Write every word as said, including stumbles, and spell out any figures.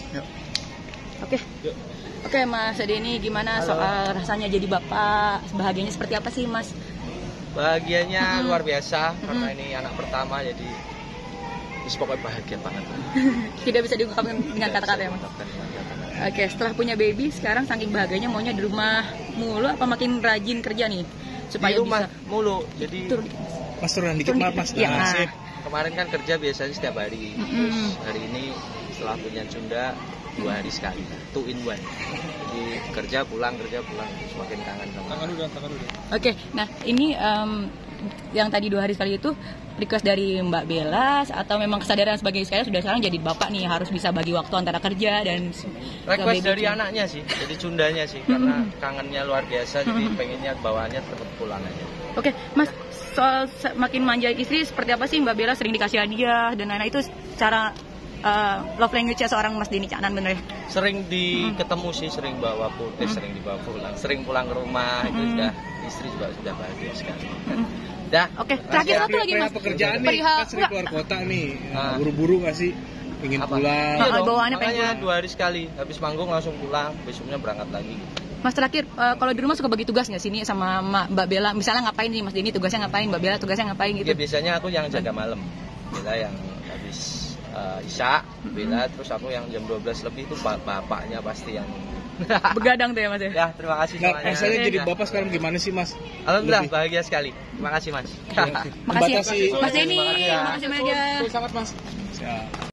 Yuk. Oke. Yuk. Oke Mas Denny, gimana Halo. soal rasanya jadi bapak? Bahagianya seperti apa sih Mas? Bahagianya mm-hmm. luar biasa mm-hmm. karena ini anak pertama, jadi pokoknya bahagia banget. Tidak bisa diungkapkan dengan kata-kata ya Mas? Oke, setelah punya baby sekarang saking bahagianya maunya di rumah mulu apa makin rajin kerja nih? Supaya di rumah bisa mulu, jadi turun dikit. Mas turunan dikit maaf Mas. Ya, nah, nah. Kemarin kan kerja biasanya setiap hari, mm-hmm. terus hari ini setelah punya Cunda dua hari sekali, two in one. Jadi kerja pulang kerja pulang, semakin kangen sama. Tangan udah, tangan udah. Oke, nah ini um, yang tadi dua hari sekali itu request dari Mbak Bella atau memang kesadaran sebagai saya sudah sekarang jadi bapak nih harus bisa bagi waktu antara kerja dan request dari itu. Anaknya sih, jadi Cundanya sih mm-hmm. karena kangennya luar biasa, mm-hmm. jadi pengennya bawaannya tetap pulang aja. Oke, Mas, soal makin manja istri seperti apa sih Mbak Bella, sering dikasih hadiah dan lain-lain, itu cara uh, love language-nya seorang Mas Denny Caknan bener ya? Sering di hmm. ketemu sih, sering bawa putih, hmm. sering dibawa pulang, sering pulang ke rumah, hmm. itu sudah istri juga sudah bahagia sekali. Hmm. Dah. Oke, terakhir satu lagi Mas. Pekerjaan nih, kan sering keluar kota nih, nah, buru-buru nggak sih? Ingin Apa? pulang? Iya dong, bawaannya makanya dua hari sekali, habis manggung langsung pulang, besoknya berangkat lagi. Mas terakhir, uh, kalau di rumah suka bagi tugas nggak sini sama Mbak Bella? Misalnya ngapain nih Mas Denny tugasnya ngapain, Mbak Bella tugasnya ngapain gitu? Ya biasanya aku yang jaga malam, Bella yang habis uh, isya, Bella, mm-hmm. terus aku yang jam dua belas lebih itu bapaknya pasti yang begadang tuh ya Mas ya? Ya, terima kasih nah, semuanya. Rasanya jadi bapak sekarang gimana sih Mas? Alhamdulillah lebih bahagia sekali. Terima kasih Mas. Makasih Mas Denny, terima kasih banyak. Sangat Mas. Siap.